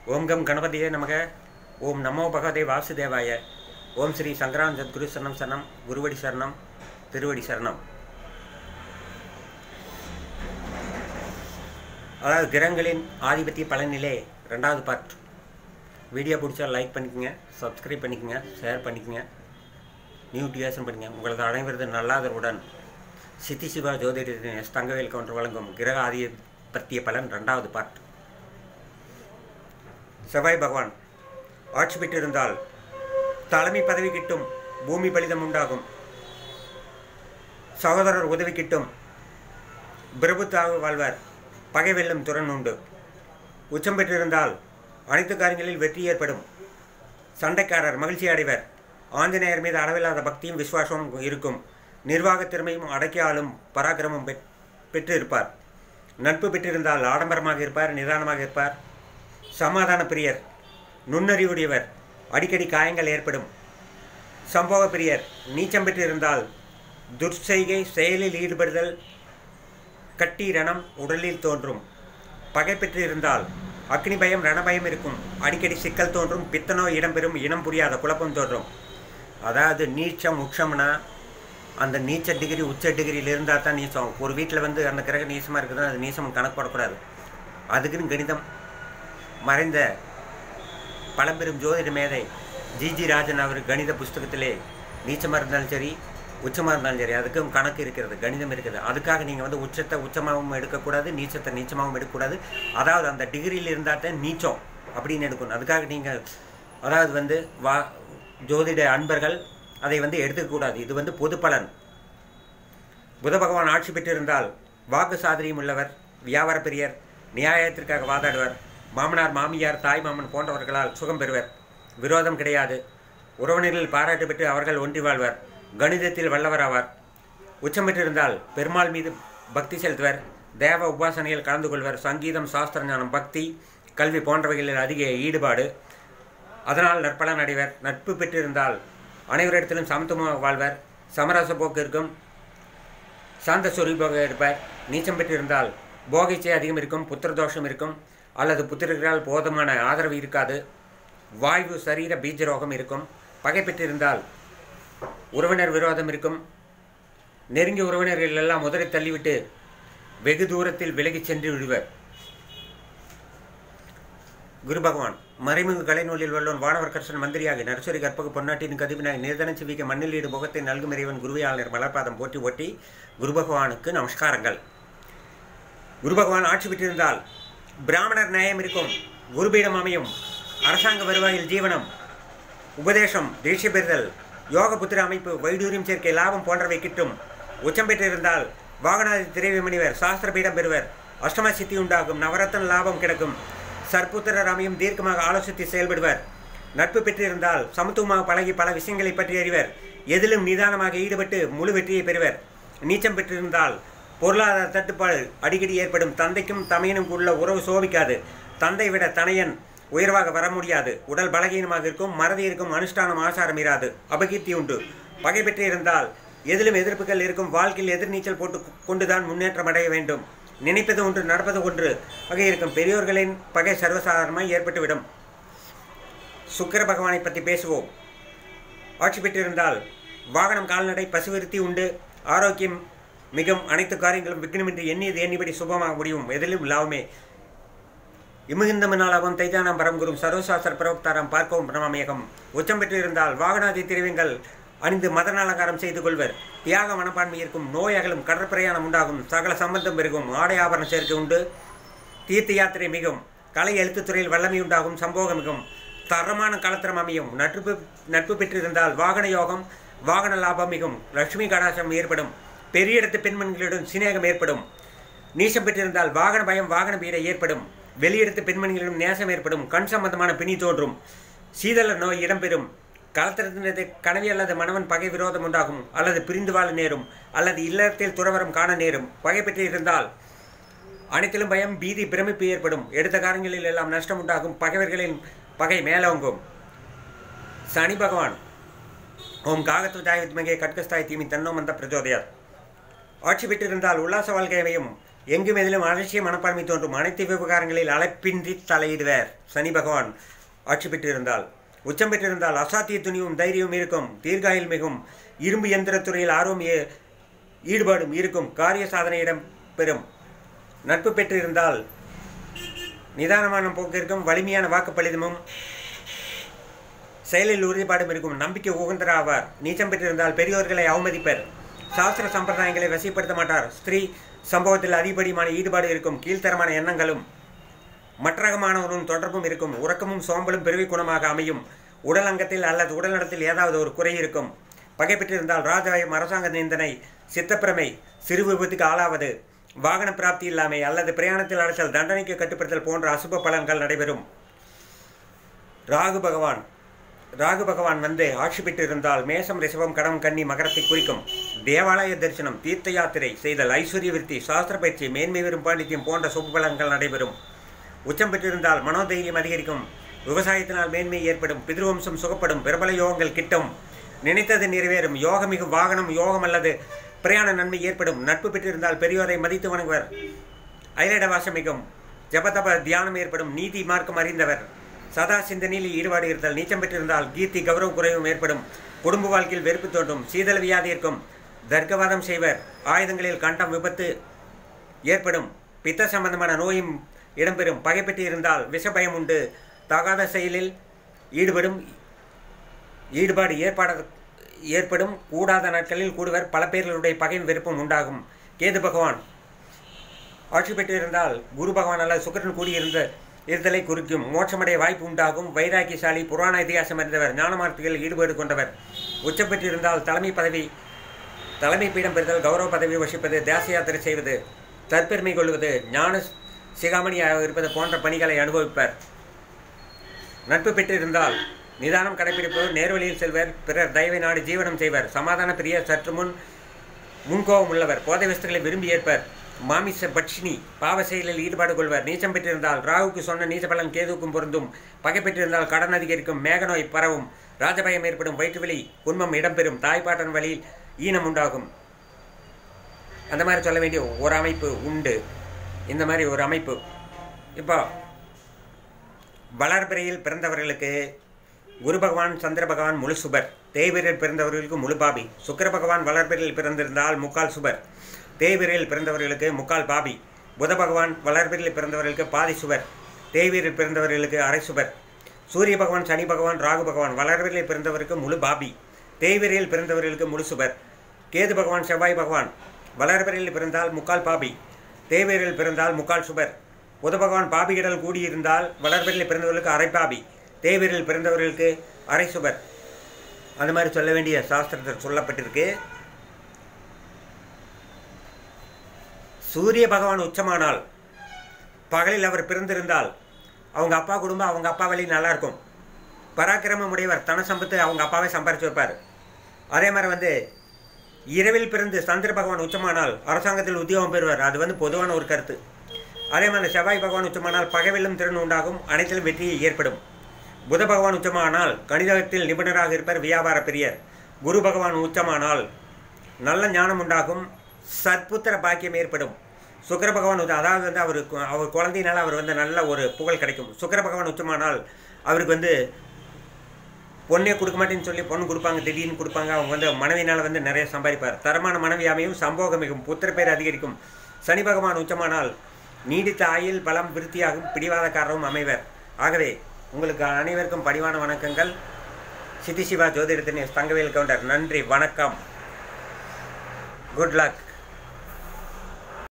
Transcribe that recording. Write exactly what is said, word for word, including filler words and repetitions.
ओम गम गणपतिये नमः। ओम नमो भगवते वासुदेवाय। ओम श्री संग्राम सद्गुरु शरणम शरणम गुरुवடி शरणम திருவடி சரணம். அதாவது கிரகங்களின் ஆதிபத்திய பலனிலே ரெண்டாவது பார்ட். வீடியோ பிடிச்சா லைக் பண்ணிக்கோங்க, சப்ஸ்கிரைப் பண்ணிக்கோங்க, ஷேர் பண்ணிக்கோங்க, நியூட்டிவேஷன் பண்ணிக்கங்க. உங்களது அனைவரது நல்லாதருடன் சித்தி சிவா ஜோதிடத்தின் எஸ் தங்கவேல் கவுண்டர் வழங்கும் கிரக ஆதிபத்திய பலன் ரெண்டாவது பார்ட். செவ்வாய் பகவான் ஆட்சி பெற்றிருந்தால் தலைமை பதவி கிட்டும், பூமி பலிதம் உண்டாகும், சகோதரர் உதவி கிட்டும், பிரபுத்தாக வாழ்வார், பகை வெல்லும் திறன் உண்டு. உச்சம் பெற்றிருந்தால் அனைத்து காரியங்களில் வெற்றி ஏற்படும், சண்டைக்காரர் மகிழ்ச்சி அடைவர், ஆஞ்சநேயர் மீது அளவில்லாத பக்தியும் விசுவாசமும் இருக்கும், நிர்வாக திறமையும் அடக்கியாலும் பராக்கிரமும் பெற்று இருப்பார். நட்பு பெற்றிருந்தால் ஆடம்பரமாக இருப்பார், நிதானமாக இருப்பார், சமாதான பிரியர், நுண்ணறிவுடையவர், அடிக்கடி காயங்கள் ஏற்படும், சம்போக பிரியர். நீச்சம் பெற்றிருந்தால் துர்ச்செய்கை செயலில் ஈடுபடுதல், கட்டி ரணம் உடலில் தோன்றும். பகை பெற்றிருந்தால் அக்னி பயம் ரணபயம் இருக்கும், அடிக்கடி சிக்கல் தோன்றும், பித்தனோ இடம்பெறும், இனம் புரியாத குழப்பம் தோன்றும். அதாவது நீச்சம் உச்சம்னா அந்த நீச்ச டிகிரி உச்ச டிகிரியில் இருந்தால் தான் நீச்சம். ஒரு வீட்டில் வந்து அந்த கிரக நீச்சமாக இருக்குதுன்னா அது நீச்சம் கணக்கு போடக்கூடாது. அதுக்குன்னு கணிதம் மறைந்த பழம்பெரும் ஜோதிட மேதை ஜி ஜி ராஜன் அவர் கணித புஸ்தகத்திலே நீச்சமாக இருந்தாலும் சரி உச்சமாக இருந்தாலும் சரி அதுக்கும் கணக்கு இருக்கிறது, கணிதம் இருக்குது. அதுக்காக நீங்கள் வந்து உச்சத்தை உச்சமாகவும் எடுக்கக்கூடாது, நீச்சத்தை நீச்சமாகவும் எடுக்கக்கூடாது. அதாவது அந்த டிகிரியில் இருந்தால் தான் நீச்சம் அப்படின்னு எடுக்கணும். அதுக்காக நீங்கள் அதாவது வந்து வா ஜோதிட அன்பர்கள் அதை வந்து எடுத்துக்கூடாது. இது வந்து பொது பலன். புத பகவான் ஆட்சி பெற்றிருந்தால் வாக்கு சாதனையும் உள்ளவர், வியாபார பிரியர், நியாயத்திற்காக வாதாடுவர், மாமனார் மாமியார் தாய் மாமன் போன்றவர்களால் சுகம் பெறுவர், விரோதம் கிடையாது, உறவினர்கள் பாராட்டு பெற்று அவர்கள் ஒன்றி வாழ்வர், கணிதத்தில் வல்லவர் ஆவார். உச்சம் பெற்றிருந்தால் பெருமாள் மீது பக்தி செலுத்துவர், தேவ உபாசனையில் கலந்து கொள்வர், சங்கீதம் சாஸ்திர ஞானம் பக்தி கல்வி போன்றவைகளில் அதிக ஈடுபாடு, அதனால் நற்பலன் அடைவர். நட்பு பெற்றிருந்தால் அனைவரிடத்திலும் சமத்துவமாக வாழ்வர், சமரச போக்கு இருக்கும், சாந்த சொரூபாக இருப்பார். நீச்சம் பெற்றிருந்தால் போகிச்சை அதிகம் இருக்கும், புத்திர தோஷம் இருக்கும் அல்லது புத்திரர்களால் போதுமான ஆதரவு இருக்காது, வாய்வு சரீர பீஜரோகம் இருக்கும். பகை பெற்றிருந்தால் உறவினர் விரோதம் இருக்கும், நெருங்கிய உறவினர்கள் எல்லாம் உதறி தள்ளிவிட்டு வெகு தூரத்தில் விலகிச் சென்று விடுவர். குரு பகவான் மறைமுக கலைநூலில் வல்லோன் வானவர் கர்ஷன் மந்திரியாகி நரசுரி கற்பக பொன்னாட்டின் கதிவினாய் நிர்தன சிவிக்க மண்ணில் ஈடு முகத்தை நல்கும் இறைவன் குருவையாளர் மலர்பாதம் போற்றி ஓட்டி குரு பகவானுக்கு நமஸ்காரங்கள். குரு பகவான் ஆட்சி பெற்றிருந்தால் பிராமணர் நியாயம் இருக்கும், குருபீடம் அமையும், அரசாங்க வருவாயில் ஜீவனம், உபதேசம், தேசிய பெறுதல், யோக புத்திர அமைப்பு, வைடூரியம் சேர்க்கை, லாபம் போன்றவை கிட்டும். உச்சம் பெற்றிருந்தால் வாகனாதி திரைவி மணிவர், சாஸ்திர பீடம் பெறுவர், அஷ்டம சித்தி உண்டாகும், நவரத்தன லாபம் கிடைக்கும், சற்புத்திரர் அமையும், தீர்க்கமாக ஆலோசித்து செயல்படுவர். நட்பு பெற்றிருந்தால் சமத்துவமாக பழகி பல விஷயங்களை பற்றி அறிவர், எதிலும் நிதானமாக ஈடுபட்டு முழு வெற்றியை பெறுவர். நீச்சம் பெற்றிருந்தால் பொருளாதார தட்டுப்பாடு அடிக்கடி ஏற்படும், தந்தைக்கும் தமையனும் உள்ள உறவு சோபிக்காது, தந்தை விட தனையன் உயர்வாக வர முடியாது, உடல் பலகீனமாக இருக்கும், மறதி இருக்கும், அனுஷ்டானம் ஆசாரம் இராது, அபகீர்த்தி உண்டு. பகை பெற்றிருந்தால் எதிலும் எதிர்ப்புகள் இருக்கும், வாழ்க்கையில் எதிர்நீச்சல் போட்டு கொண்டுதான் முன்னேற்றம் அடைய வேண்டும், நினைப்பது ஒன்று நடப்பது ஒன்று வகை இருக்கும், பெரியோர்களின் பகை சர்வசாதாரணமாக ஏற்பட்டுவிடும். சுக்கிர பகவானை பற்றி பேசுவோம். ஆட்சி பெற்றிருந்தால் வாகனம் கால்நடை பசுவிருத்தி உண்டு, ஆரோக்கியம் மிகவும், அனைத்து காரியங்களும் விக்னமின்றி எண்ணியது எண்ணிபடி சுபமாக முடியும், எதிலும் லாபமே. இமிகுந்தமனாலாவும் தைஜானம் பரம்குரும் சர்வசாஸ்திர பிரவக்தாரம் பார்க்கவும் பிரமமேகம். உச்சம் பெற்றிருந்தால் வாகனாதி திரவியங்கள் அணிந்து மதன அலங்காரம் செய்து கொள்வர், தியாக மனப்பான்மை இருக்கும், நோய் அகலும், கடற்பிரயாணம் உண்டாகும், சகல சம்பந்தம் பெருகும், ஆடை ஆபரண சேர்க்கை உண்டு, தீர்த்த யாத்திரை மிகும், கலை எழுத்துத்துறையில் வல்லமை உண்டாகும், சம்போகம் மிகும், தரமான களத்திரம் அமையும். நட்பு நட்பு பெற்றிருந்தால் வாகன யோகம், வாகன லாபம் மிகும், லட்சுமி கடாசம் ஏற்படும், பெரிய இடத்து பெண்மணிகளுடன் சிநேகம் ஏற்படும். நீச்சம் பெற்றிருந்தால் வாகன பயம் வாகன பீடை ஏற்படும், வெளியிடத்து பெண்மணிகளிடம் நேசம் ஏற்படும், கண் சம்பந்தமான பிணி தோன்றும், சீதள நோய் இடம்பெறும், களத்திரத்தினது கனவி அல்லது மனவன் பகை விரோதம் உண்டாகும், அல்லது பிரிந்து வாழ நேரும், அல்லது இல்லத்தில் துறவரம் காண நேரும். பகை பெற்றிருந்தால் அனைத்திலும் பயம் பீதி பிரமிப்பு ஏற்படும், எடுத்த காரியங்களில் எல்லாம் நஷ்டம் உண்டாகும், பகைவர்களின் பகை மேலோங்கும். சனி பகவான் ஓம் காகத்துவஜாய வித்மகே கட்கஸ்தாய் தீமி தன்னோ மந்த பிரச்சோதயாத். ஆட்சி பெற்றிருந்தால் உல்லாச வாழ்க்கை அமையும், எங்கும் எதிலும் அலட்சிய மனப்பான்மை தோன்றும். அனைத்து விவகாரங்களில் அழைப்பின்றி தலையிடுவர். சனி பகவான் ஆட்சி பெற்றிருந்தால். உச்சம் பெற்றிருந்தால் அசாத்திய துணிவும் தைரியமும் இருக்கும். தீர்காயில் மிகும். இரும்பு எந்திரத்துறையில் ஆர்வம் ஈடுபாடும் இருக்கும். காரிய சாதனை இடம் பெறும். நட்பு பெற்றிருந்தால் நிதானமான போக்கு இருக்கும். வலிமையான வாக்குப்பளிதமும் செயலில் உறுதிப்பாடும் இருக்கும். நம்பிக்கை உகந்தர ஆவார். நீச்சம் பெற்றிருந்தால் பெரியோர்களை அவமதிப்பர். சாஸ்திர சம்பிரதாயங்களை வசிப்படுத்த மாட்டார். ஸ்திரீ சம்பவத்தில் அதிகப்படியான ஈடுபாடு இருக்கும். கீழ்த்தரமான எண்ணங்களும் மற்றகமானவரும் தொடர்பும் இருக்கும். உறக்கமும் சோம்பலும் பிறவி குணமாக அமையும். உடல் அங்கத்தில் அல்லது உடல் நலத்தில் ஏதாவது ஒரு குறை இருக்கும். பகை பெற்றிருந்தால் ராஜாயம், அரசாங்க நிந்தனை, சித்தப்பிரமை, சிறு விபத்துக்கு ஆளாவது, வாகன பிராப்தி இல்லாமை அல்லது பிரயாணத்தில் அடைச்சல், தண்டனைக்கு கட்டுப்படுத்தல் போன்ற அசுப பலன்கள் நடைபெறும். ராகு பகவான் ராகு பகவான் வந்து ஆட்சி பெற்றிருந்தால் மேசம், ரிஷபம், கடம், கன்னி, மகரத்தை குறிக்கும். தேவாலய தரிசனம், தீர்த்த யாத்திரை செய்தல், ஐஸ்வர்ய விருத்தி, சாஸ்திர பயிற்சி, மேன்மை பெறும் பாண்டித்யம் போன்ற சுப பலன்கள் நடைபெறும். உச்சம் பெற்றிருந்தால் மனோதைரியம் அதிகரிக்கும். விவசாயத்தினால் மேன்மை ஏற்படும். பிதிருவம்சம் சுகப்படும். பிரபல யோகங்கள் கிட்டும். நினைத்தது நிறைவேறும். யோகமிகு வாகனம், யோகம் அல்லது பிரயாண நன்மை ஏற்படும். நட்பு பெற்றிருந்தால் பெரியோரை மதித்து வணங்குவர். ஐலட வாசமிகும். ஜபதப தியானம் ஏற்படும். நீதி மார்க்கம் அறிந்தவர். சதா சிந்தனையில் ஈடுபாடு இருத்தல். நீச்சம் பெற்றிருந்தால் கீர்த்தி, கௌரவ குறைவும் ஏற்படும். குடும்ப வாழ்க்கையில் வெறுப்பு தோன்றும். சீதள வியாதி இருக்கும். தர்க்கவாதம் செய்வர். ஆயுதங்களில் கண்டம், விபத்து ஏற்படும். பித்த சம்பந்தமான நோயும் இடம்பெறும். பகை பெற்று இருந்தால் விஷபயம் உண்டு. தகாத செயலில் ஈடுபடும் ஈடுபாடு ஏற்பாடு ஏற்படும். கூடாத நாட்களில் கூடுவர். பல பேர்களுடைய பகையும் வெறுப்பும் உண்டாகும். கேது பகவான் ஆட்சி பெற்றிருந்தால் குரு பகவான் அல்லது சுக்கிரன் கூடியிருந்த இருத்தலை குறிக்கும். மோட்சமடைய வாய்ப்பு உண்டாகும். வைராக்கியசாலி, புராண இதிகாசம் அறிந்தவர். ஞானமார்த்திகளில் ஈடுபாடு கொண்டவர். உச்சம் பெற்றிருந்தால் தலைமை பதவி தலைமை பீடம் பெறுதல், கௌரவ பதவி வசிப்பது, தேச யாத்திரை செய்வது, தற்பெருமை கொள்வது, ஞான சிகாமணியாக இருப்பது போன்ற பணிகளை அனுபவிப்பர். நட்பு பெற்றிருந்தால் நிதானம் கடைபிடிப்பவர். நேர்வழியில் செல்வர். பிறர் தயவை நாடு ஜீவனம் செய்வர். சமாதான பிரிய, சற்று முன் முன்கோபம் உள்ளவர். போதை வஸ்துக்களை விரும்பி ஏற்பர். மாமிச பட்சினி, பாவ செயலில் ஈடுபாடு கொள்வர். நீச்சம் பெற்றிருந்தால் ராகுக்கு சொன்ன நீச்ச பலன் கேதுக்கும் பொருந்தும். பகை பெற்றிருந்தால் கடன் அதிகரிக்கும். மேகநோய் பரவும். ராஜபயம் ஏற்படும். வயிற்றுவலி, குன்மம் இடம்பெறும். தாய்ப்பாட்டன் வழியில் ஈனம் உண்டாகும். அந்த மாதிரி சொல்ல வேண்டிய ஒரு அமைப்பு உண்டு. இந்த மாதிரி ஒரு அமைப்பு. இப்போ வளர்பிறையில் பிறந்தவர்களுக்கு குரு பகவான், சந்திர பகவான் முழு சுபர். தேய்பிரையில் பிறந்தவர்களுக்கு முழு பாபி. சுக்கிர பகவான் வளர்பிறையில் பிறந்திருந்தால் முக்கால் சுபர். தேய்பிரையில் பிறந்தவர்களுக்கு முக்கால் பாபி. புத பகவான் வளர்பிறையில் பிறந்தவர்களுக்கு பாதி சுபர். தேய்பிரையில் பிறந்தவர்களுக்கு அரை சுபர். சூரிய பகவான், சனி பகவான், ராகு பகவான் வளர்பிறையில் பிறந்தவருக்கு முழு பாபி. தேய்பிரையில் பிறந்தவர்களுக்கு முழு சுபர். கேது பகவான், செவ்வாய் பகவான் வளர்பிறையில் பிறந்தால் முக்கால் பாபி. தேய்பிரையில் பிறந்தால் முக்கால் சுபர். புத பகவான் பாபியிடல் கூடியிருந்தால் வளர்பிறையில் பிறந்தவர்களுக்கு அரை பாபி. தேய்பிரையில் பிறந்தவர்களுக்கு அரை சுபர். அந்த மாதிரி சொல்ல வேண்டிய சாஸ்திரத்தில் சொல்லப்பட்டிருக்கு. சூரிய பகவான் உச்சமானால் பகலில் அவர் பிறந்திருந்தால் அவங்க அப்பா குடும்பம் அவங்க அப்பா வழி நல்லாயிருக்கும். பராக்கிரமம் உடையவர். தன சம்பத்து அவங்க அப்பாவே சம்பாரிச்சு வைப்பார். அதே மாதிரி வந்து இரவில் பிறந்து சந்திர பகவான் உச்சமானால் அரசாங்கத்தில் உத்தியோகம் பெறுவார். அது வந்து பொதுவான ஒரு கருத்து. அதே மாதிரி செவ்வாய் பகவான் உச்சமானால் பகைவெல்லும் திறன் உண்டாகும். அனைத்திலும் வெற்றியை ஏற்படும். புத பகவான் உச்சமானால் கணிதத்தில் நிபுணராக இருப்பார். வியாபார பிரியர். குரு பகவான் உச்சமானால் நல்ல ஞானம் உண்டாகும். சற்புத்திர பாக்கியம் ஏற்படும். சுக்கிர பகவான் அதாவது வந்து அவருக்கு அவர் குழந்தையினால் அவர் வந்து நல்ல ஒரு புகழ் கிடைக்கும். சுக்கிர பகவான் உச்சமானால் அவருக்கு வந்து பொண்ணே கொடுக்க மாட்டேன்னு சொல்லி பொண்ணு கொடுப்பாங்க, திடீர்னு கொடுப்பாங்க. அவங்க வந்து மனைவினால் வந்து நிறைய சம்பாதிப்பார். தரமான மனைவி அமையும். சம்போகம் மிகும். புத்திர பேர் அதிகரிக்கும். சனி பகவான் உச்சமானால் நீடித்த ஆயுள், பலம், விருத்தியாகும். பிடிவாதக்காரரும் அமைவர். ஆகவே உங்களுக்கு அனைவருக்கும் பணிவான வணக்கங்கள். சித்தி சிவா ஜோதிடத்தின் தங்கவேல் கவுண்டர். நன்றி, வணக்கம். Good luck.